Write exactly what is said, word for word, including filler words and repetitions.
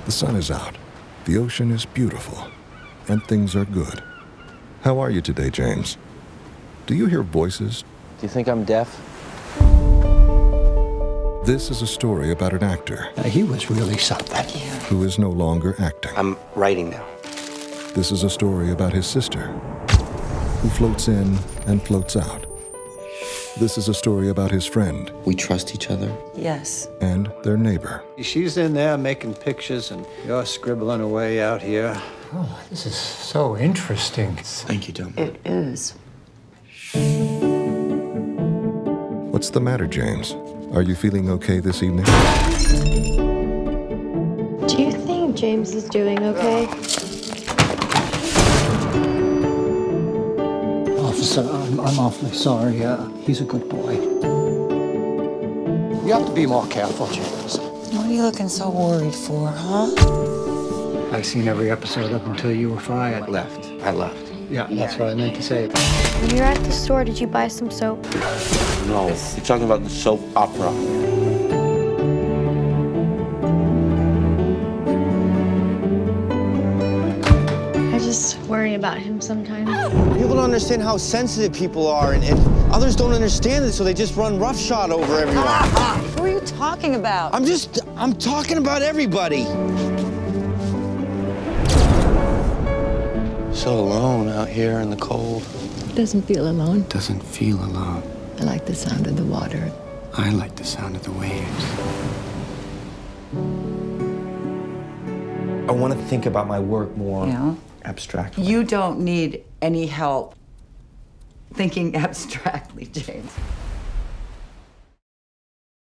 The sun is out, the ocean is beautiful, and things are good. How are you today, James? Do you hear voices? Do you think I'm deaf? This is a story about an actor. Uh, he was really something. Who is no longer acting. I'm writing now. This is a story about his sister, who floats in and floats out. This is a story about his friend. We trust each other. Yes. And their neighbor. She's in there making pictures, and you're scribbling away out here. Oh, this is so interesting. Thank you, Tom. It is. What's the matter, James? Are you feeling okay this evening? Do you think James is doing okay? Officer, I'm, I'm awfully sorry. Uh, he's a good boy. You have to be more careful, James. What are you looking so worried for, huh? I've seen every episode up until you were fired. Left. I left. Yeah, that's what I meant to say. When you were at the store, did you buy some soap? No, you're talking about the soap opera. I just worry about him sometimes. People don't understand how sensitive people are, and, and others don't understand it, so they just run roughshod over everyone. Who are you talking about? I'm just, I'm talking about everybody. So alone out here in the cold. Doesn't feel alone. Doesn't feel alone. I like the sound of the water. I like the sound of the waves. I want to think about my work more Yeah. abstractly. You don't need any help thinking abstractly, James.